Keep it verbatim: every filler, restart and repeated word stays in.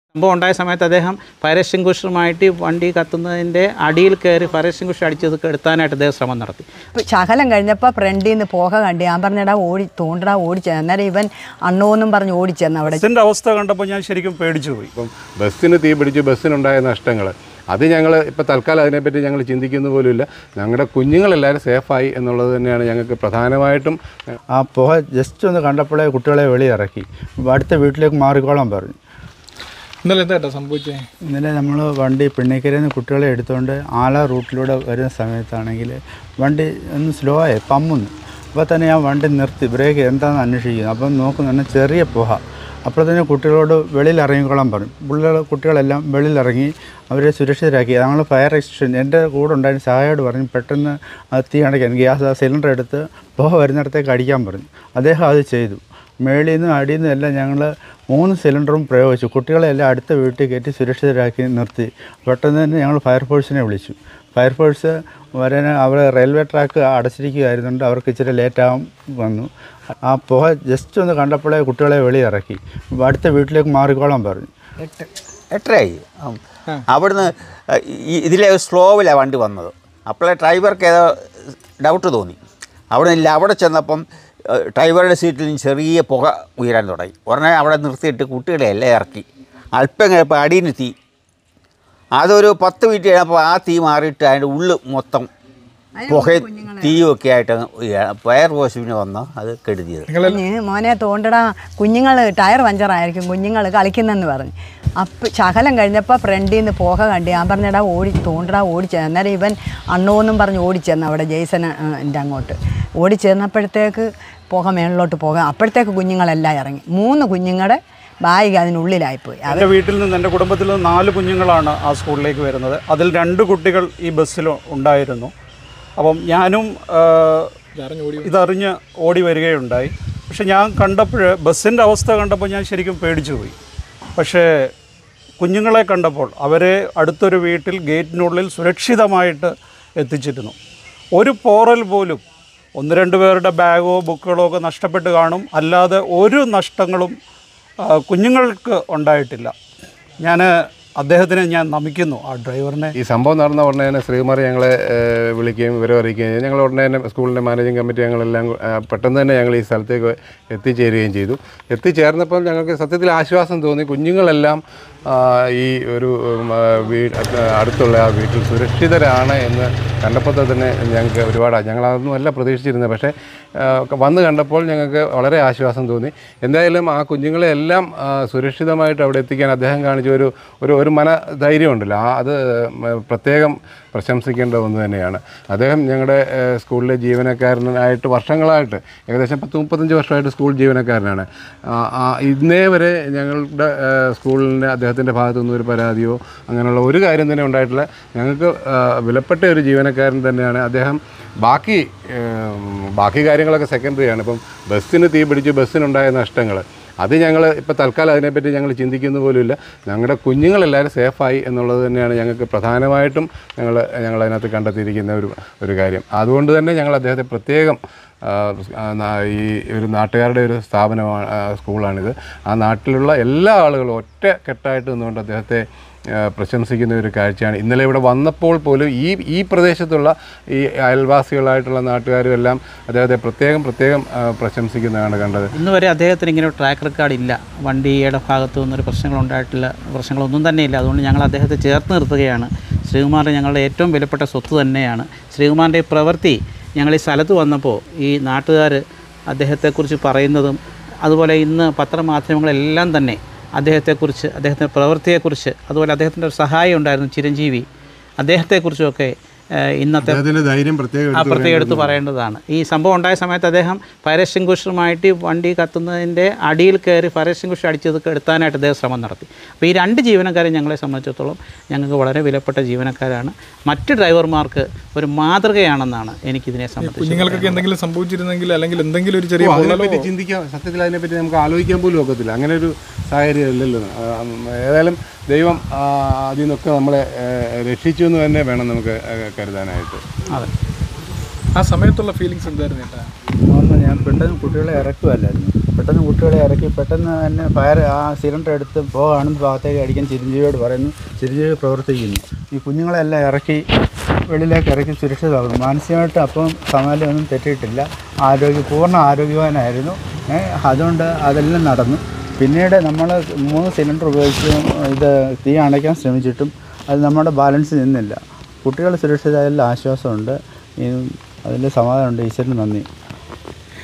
സംഭവം ഉണ്ടായ സമയത്ത് അദ്ദേഹം ഫയർ എക്സ്റ്റിംഗ്വിഷറുമായിട്ട് വണ്ടി കത്തുന്നതിൻ്റെ അടിയിൽ കയറി ഫയർ എക്സ്റ്റിംഗ്വിഷർ അടിച്ചത് എടുത്താനായിട്ട് അദ്ദേഹം ശ്രമം നടത്തി. ശകലം കഴിഞ്ഞപ്പോൾ ഫ്രണ്ടിൽ നിന്ന് പോക കണ്ട് ഞാൻ പറഞ്ഞടാ ഓടി തോണ്ടടാ ഓടിച്ചത്. അന്നേരം ഇവൻ അണ്ണോന്നും പറഞ്ഞ് ഓടിച്ചെന്ന്. അവിടെ ബസ്സിൻ്റെ അവസ്ഥ കണ്ടപ്പോൾ ഞാൻ ശരിക്കും പേടിച്ചു പോയി. ഇപ്പം ബസ്സിന് തീ പിടിച്ച് ബസ്സിനുണ്ടായ നഷ്ടങ്ങൾ അത് ഞങ്ങൾ ഇപ്പോൾ തൽക്കാലം അതിനെപ്പറ്റി ഞങ്ങൾ ചിന്തിക്കുന്ന പോലുമില്ല. ഞങ്ങളുടെ കുഞ്ഞുങ്ങളെല്ലാവരും സേഫായി എന്നുള്ളത് തന്നെയാണ് ഞങ്ങൾക്ക് പ്രധാനമായിട്ടും. ആ പുക ജസ്റ്റ് ഒന്ന് കണ്ടപ്പോഴേ കുട്ടികളെ വെളിയിറക്കി അടുത്ത വീട്ടിലേക്ക് മാറിക്കോളാൻ പറഞ്ഞു. ഇന്നലെ എന്താ സംഭവിച്ചത്? ഇന്നലെ നമ്മൾ വണ്ടി പിണ്ണിക്കരയിൽ നിന്ന് കുട്ടികളെ എടുത്തുകൊണ്ട് ആല റൂട്ടിലൂടെ വരുന്ന സമയത്താണെങ്കിൽ വണ്ടി ഒന്ന് സ്ലോ ആയി പമ്മുന്നു. അപ്പോൾ തന്നെ ഞാൻ വണ്ടി നിർത്തി ബ്രേക്ക് എന്താണെന്ന് അന്വേഷിക്കുന്നു. അപ്പം നോക്കുന്നു ചെറിയ പുക. അപ്പോൾ തന്നെ കുട്ടികളോട് വെളിയിൽ ഇറങ്ങിക്കോളാൻ പറഞ്ഞു. പിള്ളേർ കുട്ടികളെല്ലാം വെളിയിലിറങ്ങി അവരെ സുരക്ഷിതരാക്കി. ഞങ്ങൾ ഫയർ എക്സ്റ്റൻഷൻ എൻ്റെ കൂടെ ഉണ്ടായിരുന്ന സഹായോട് പറഞ്ഞു പെട്ടെന്ന് അത് തീ അടയ്ക്കാൻ ഗ്യാസ് സിലിണ്ടർ എടുത്ത് പുക വരുന്നിടത്തേക്ക് അടിക്കാൻ പറഞ്ഞു. അദ്ദേഹം അത് ചെയ്തു. മേളിൽ നിന്നും അടിയിൽ നിന്നും എല്ലാം ഞങ്ങൾ മൂന്ന് സിലിണ്ടറും പ്രയോഗിച്ചു. കുട്ടികളെല്ലാം അടുത്ത വീട്ടിൽ കയറ്റി സുരക്ഷിതരാക്കി നിർത്തി. പെട്ടെന്ന് തന്നെ ഞങ്ങൾ ഫയർഫോഴ്സിനെ വിളിച്ചു. ഫയർഫോഴ്സ് വരാൻ അവർ റെയിൽവേ ട്രാക്ക് അടച്ചിരിക്കുകയായിരുന്നുണ്ട്. അവർക്ക് ഇച്ചിരി ലേറ്റാകാൻ വന്നു. ആ പുക ജസ്റ്റ് ഒന്ന് കണ്ടപ്പോഴേ കുട്ടികളെ വെളിയിറക്കി അടുത്ത വീട്ടിലേക്ക് മാറിക്കോളാൻ പറഞ്ഞു. എട്ട് എട്ടരയായി. അവിടുന്ന് ഇതിലെ സ്ലോവിലാണ് വണ്ടി വന്നത്. അപ്പോഴേ ഡ്രൈവർക്ക് ഏതോ ഡൗട്ട് തോന്നി. അവിടെ ഇല്ല. അവിടെ ചെന്നപ്പം ഡ്രൈവറുടെ സീറ്റിൽ നിന്ന് ചെറിയ പുക ഉയരാൻ തുടങ്ങി. ഉടനെ അവിടെ നിർത്തിയിട്ട് കുട്ടികളെ എല്ലാം ഇറക്കി. അല്പം കഴിഞ്ഞപ്പോൾ അടിയിൽ തീ. അതൊരു പത്ത് മിനിറ്റ് കഴിഞ്ഞപ്പോൾ ആ തീ മാറിയിട്ട് അതിൻ്റെ ഉള്ളിൽ മൊത്തം പുക തീയൊക്കെ ആയിട്ട് ഫയർ ഫോഴ്സിന് വന്ന് അത് കെടുതിയത്. മോനെ തോണ്ടടാ കുഞ്ഞുങ്ങൾ ടയർ പഞ്ചറായിരിക്കും കുഞ്ഞുങ്ങൾ കളിക്കുന്നെന്ന് പറഞ്ഞു. അപ്പം ശകലം കഴിഞ്ഞപ്പോൾ ഫ്രണ്ടിൽ നിന്ന് പോക കണ്ട് ഞാൻ പറഞ്ഞടാ ഓടി തോണ്ടടാ ഓടിച്ചത്. അന്നേരം ഇവൻ അണ്ണോന്നും പറഞ്ഞ് ഓടിച്ചെന്ന് അവിടെ ജെയ്സൻ്റെ അങ്ങോട്ട് ഓടിച്ചെന്നപ്പോഴത്തേക്ക് പുക മേളിലോട്ട് പോകാം. അപ്പോഴത്തേക്ക് കുഞ്ഞുങ്ങളെല്ലാം ഇറങ്ങി. മൂന്ന് കുഞ്ഞുങ്ങളുടെ ബാഗ് അതിനുള്ളിലായിപ്പോയി. എൻ്റെ വീട്ടിൽ നിന്ന് എൻ്റെ കുടുംബത്തിൽ നിന്ന് നാല് കുഞ്ഞുങ്ങളാണ് ആ സ്കൂളിലേക്ക് വരുന്നത്. അതിൽ രണ്ട് കുട്ടികൾ ഈ ബസ്സിൽ ഉണ്ടായിരുന്നു. അപ്പം ഞാനും ഇതറിഞ്ഞ് ഓടി വരികയുണ്ടായി. പക്ഷെ ഞാൻ കണ്ടപ്പോൾ ബസ്സിൻ്റെ അവസ്ഥ കണ്ടപ്പോൾ ഞാൻ ശരിക്കും പേടിച്ചു പോയി. പക്ഷേ കുഞ്ഞുങ്ങളെ കണ്ടപ്പോൾ അവരെ അടുത്തൊരു വീട്ടിൽ ഗേറ്റിനുള്ളിൽ സുരക്ഷിതമായിട്ട് എത്തിച്ചിരുന്നു. ഒരു പോറൽ പോലും ഒന്ന് രണ്ട് പേരുടെ ബാഗോ ബുക്കുകളോ ഒക്കെ നഷ്ടപ്പെട്ട് കാണും. അല്ലാതെ ഒരു നഷ്ടങ്ങളും കുഞ്ഞുങ്ങൾക്ക് ഉണ്ടായിട്ടില്ല. ഞാൻ അദ്ദേഹത്തിനെ ഞാൻ നമിക്കുന്നു, ആ ഡ്രൈവറിനെ. ഈ സംഭവം നടന്ന ഉടനെ തന്നെ ശ്രീകുമാർ ഞങ്ങളെ വിളിക്കുകയും വിവരം അറിയിക്കുകയും ഞങ്ങൾ ഉടനെ തന്നെ സ്കൂളിൻ്റെ മാനേജിങ് കമ്മിറ്റി ഞങ്ങളെല്ലാം പെട്ടെന്ന് തന്നെ ഞങ്ങൾ ഈ സ്ഥലത്തേക്ക് എത്തിച്ചേരുകയും ചെയ്തു. എത്തിച്ചേർന്നപ്പോൾ ഞങ്ങൾക്ക് സത്യത്തിൽ ആശ്വാസം തോന്നി. കുഞ്ഞുങ്ങളെല്ലാം ഈ ഒരു അടുത്തുള്ള ആ വീട്ടിൽ സുരക്ഷിതരാണ് എന്ന് കണ്ടപ്പോൾ തന്നെ ഞങ്ങൾക്ക് ഒരുപാട് ഞങ്ങളതൊന്നും അല്ല പ്രതീക്ഷിച്ചിരുന്നത്. പക്ഷേ വന്ന് കണ്ടപ്പോൾ ഞങ്ങൾക്ക് വളരെ ആശ്വാസം തോന്നി. എന്തായാലും ആ കുഞ്ഞുങ്ങളെ എല്ലാം സുരക്ഷിതമായിട്ട് അവിടെ എത്തിക്കാൻ അദ്ദേഹം കാണിച്ച ഒരു ഒരു ഒരു മനധൈര്യം ഉണ്ടല്ലോ, ആ അത് പ്രത്യേകം പ്രശംസിക്കേണ്ട ഒന്ന് തന്നെയാണ്. അദ്ദേഹം ഞങ്ങളുടെ സ്കൂളിലെ ജീവനക്കാരനായിട്ട് വർഷങ്ങളായിട്ട് ഏകദേശം പത്ത് മുപ്പത്തഞ്ച് വർഷമായിട്ട് സ്കൂൾ ജീവനക്കാരനാണ്. ഇന്നേ വരെ ഞങ്ങളുടെ സ്കൂളിന് അദ്ദേഹത്തിൻ്റെ ഭാഗത്തുനിന്നും ഒരു പരാതിയോ അങ്ങനെയുള്ള ഒരു കാര്യം തന്നെ ഉണ്ടായിട്ടില്ല. ഞങ്ങൾക്ക് വിലപ്പെട്ട ഒരു ജീവനക്കാരൻ തന്നെയാണ് അദ്ദേഹം. ബാക്കി ബാക്കി കാര്യങ്ങളൊക്കെ സെക്കൻഡറിയാണ്. ഇപ്പം ബസ്സിന് തീ പിടിച്ച് ബസ്സിനുണ്ടായ നഷ്ടങ്ങൾ അത് ഞങ്ങൾ ഇപ്പോൾ തൽക്കാലം അതിനെപ്പറ്റി ഞങ്ങൾ ചിന്തിക്കുന്ന പോലുമില്ല. ഞങ്ങളുടെ കുഞ്ഞുങ്ങളെല്ലാവരും സേഫായി എന്നുള്ളത് തന്നെയാണ് ഞങ്ങൾക്ക് പ്രധാനമായിട്ടും ഞങ്ങൾ ഞങ്ങളതിനകത്ത് കണ്ടെത്തിയിരിക്കുന്ന ഒരു ഒരു കാര്യം. അതുകൊണ്ട് തന്നെ ഞങ്ങൾ അദ്ദേഹത്തെ പ്രത്യേകം ഈ ഒരു നാട്ടുകാരുടെ ഒരു സ്ഥാപനമാണ്, സ്കൂളാണിത്. ആ നാട്ടിലുള്ള എല്ലാ ആളുകളും ഒറ്റ കെട്ടായിട്ട് നിന്നുകൊണ്ട് അദ്ദേഹത്തെ പ്രശംസിക്കുന്ന ഒരു കാഴ്ചയാണ്. ഇന്നലെ ഇവിടെ വന്നപ്പോൾ പോലും ഈ ഈ പ്രദേശത്തുള്ള ഈ അയൽവാസികളായിട്ടുള്ള നാട്ടുകാരും എല്ലാം അദ്ദേഹത്തെ പ്രത്യേകം പ്രത്യേകം പ്രശംസിക്കുന്നതാണ് കണ്ടത്. ഇന്ന് വരെ അദ്ദേഹത്തിന് ഇങ്ങനെ ഒരു ട്രാക്ക് റെക്കോർഡ് ഇല്ല. വണ്ടിയുടെ ഭാഗത്തു നിന്നൊരു പ്രശ്നങ്ങളുണ്ടായിട്ടില്ല, പ്രശ്നങ്ങളൊന്നും തന്നെ ഇല്ല. അതുകൊണ്ട് ഞങ്ങൾ അദ്ദേഹത്തെ ചേർത്ത് നിർത്തുകയാണ്. ശ്രീകുമാർ ഞങ്ങളുടെ ഏറ്റവും വിലപ്പെട്ട സ്വത്ത് തന്നെയാണ്. ശ്രീകുമാറിൻ്റെ പ്രവൃത്തി ഞങ്ങൾ ഈ സ്ഥലത്ത് വന്നപ്പോൾ ഈ നാട്ടുകാർ അദ്ദേഹത്തെക്കുറിച്ച് പറയുന്നതും അതുപോലെ ഇന്ന് പത്രമാധ്യമങ്ങളെല്ലാം തന്നെ അദ്ദേഹത്തെക്കുറിച്ച്, അദ്ദേഹത്തിൻ്റെ പ്രവൃത്തിയെക്കുറിച്ച്, അതുപോലെ അദ്ദേഹത്തിൻ്റെ ഒരു സഹായം ഉണ്ടായിരുന്നു ചിരഞ്ജീവി, അദ്ദേഹത്തെക്കുറിച്ചൊക്കെ ഇന്നത്തെ ധൈര്യം പ്രത്യേകം പ്രത്യേകം എടുത്ത് പറയേണ്ടതാണ്. ഈ സംഭവം ഉണ്ടായ സമയത്ത് അദ്ദേഹം ഫയർ എക്സ്റ്റിംഗ്വിഷറുമായിട്ട് വണ്ടി കത്തുന്നതിൻ്റെ അടിയിൽ കയറി ഫയർ എക്സ്റ്റിംഗ്വിഷർ അടിച്ചത് എടുത്താനായിട്ട് അദ്ദേഹം ശ്രമം നടത്തി. അപ്പോൾ ഈ രണ്ട് ജീവനക്കാരെ ഞങ്ങളെ സംബന്ധിച്ചിടത്തോളം ഞങ്ങൾക്ക് വളരെ വിലപ്പെട്ട ജീവനക്കാരാണ്. മറ്റ് ഡ്രൈവർമാർക്ക് ഒരു മാതൃകയാണെന്നാണ് എനിക്കിതിനെ സംബന്ധിച്ച്. കുഞ്ഞുങ്ങൾക്കൊക്കെ എന്തെങ്കിലും സംഭവിച്ചിരുന്നെങ്കിൽ അല്ലെങ്കിൽ എന്തെങ്കിലും ഒരു ചെറിയ അതിനെപ്പറ്റി ചിന്തിക്കാം, സത്യത്തിൽ അതിനെപ്പറ്റി നമുക്ക് ആലോചിക്കാൻ പോലും ഒക്കത്തില്ല. അങ്ങനെ ഒരു സാഹചര്യം അല്ലല്ലോ. ഏതായാലും ദൈവം അതിൽ നിന്നൊക്കെ നമ്മളെ രക്ഷിച്ചു എന്ന് തന്നെ വേണം നമുക്ക് കരുതാനായിട്ട്. അതെ, ആ സമയത്തുള്ള ഫീലിങ്സ് എന്തായിരുന്നു ചേട്ടാ? ഞാൻ പെട്ടെന്ന് കുട്ടികളെ ഇറക്കുമല്ലായിരുന്നു. പെട്ടെന്ന് കുട്ടികളെ ഇറക്കി പെട്ടെന്ന് തന്നെ ഫയർ ആ സിലിണ്ടർ എടുത്ത് പോകാണെന്ന് ഭാഗത്തേക്ക് അടിക്കാൻ ചിരഞ്ജീവിയോട് പറയുന്നു. ചിരഞ്ജീവി പ്രവർത്തിക്കുന്നു. ഈ കുഞ്ഞുങ്ങളെല്ലാം ഇറക്കി വെളിയിലേക്ക് ഇറക്കി സുരക്ഷിതമാകുന്നു. മാനസികമായിട്ട് അപ്പം സമാധാനമൊന്നും തെറ്റിയിട്ടില്ല. ആരോഗ്യ പൂർണ്ണ ആരോഗ്യവാനായിരുന്നു. അതുകൊണ്ട് അതെല്ലാം നടന്നു. പിന്നീട് നമ്മൾ മൂന്ന് സിലിണ്ടർ ഉപയോഗിച്ച് ഇത് തീ അണയ്ക്കാൻ ശ്രമിച്ചിട്ടും അത് നമ്മുടെ ബാലൻസ് നിന്നില്ല. കുട്ടികൾ സുരക്ഷിതമായതിൽ ആശ്വാസമുണ്ട്. അതിൽ സമാധാനമുണ്ട്. ഈശ്വരന് നന്ദി.